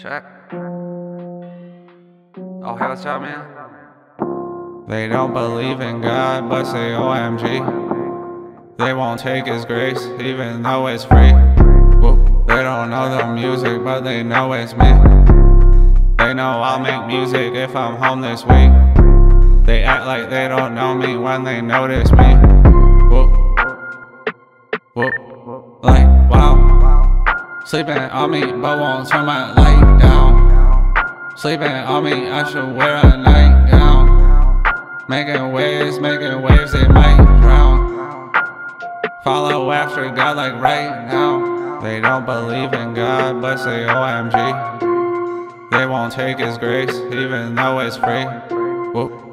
Check. Oh, hey, what's up, man? They don't believe in God, but say OMG. They won't take His grace, even though it's free. Whoop. They don't know the music, but they know it's me. They know I'll make music if I'm home this week. They act like they don't know me when they notice me. Whoop. Whoop. Like, wow. Sleeping on me, but won't turn my light down. Sleeping on me, I should wear a nightgown. Making waves, they might drown. Follow after God like right now. They don't believe in God, but say OMG. They won't take His grace, even though it's free. Whoop.